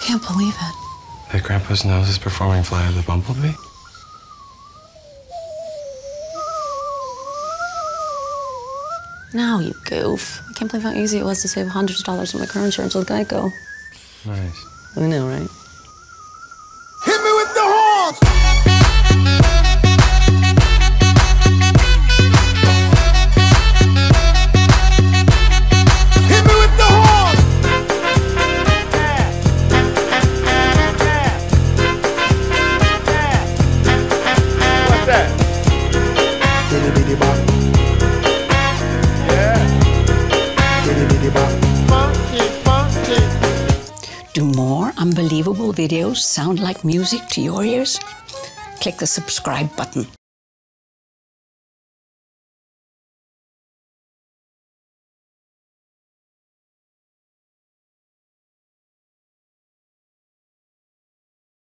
can't believe it. That Grandpa's nose is performing Flight of the Bumblebee? Now, you goof. I can't believe how easy it was to save hundreds of dollars on my car insurance with Geico. Nice. I know, right? Hit me with the horns! Hit me with the horns! What's that? Bitty bitty bop. Yeah. Bitty bitty bop. Funky, funky. Do more unbelievable videos sound like music to your ears? Click the subscribe button.